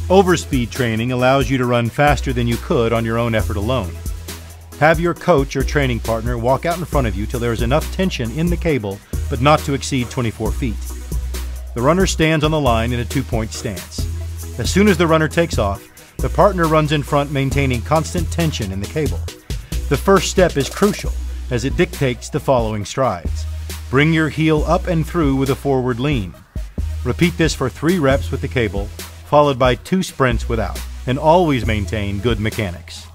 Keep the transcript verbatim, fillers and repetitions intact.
Overspeed training allows you to run faster than you could on your own effort alone. Have your coach or training partner walk out in front of you till there is enough tension in the cable, but not to exceed twenty-four feet. The runner stands on the line in a two-point stance. As soon as the runner takes off, the partner runs in front, maintaining constant tension in the cable. The first step is crucial, as it dictates the following strides. Bring your heel up and through with a forward lean. Repeat this for three reps with the cable, followed by two sprints without, and always maintain good mechanics.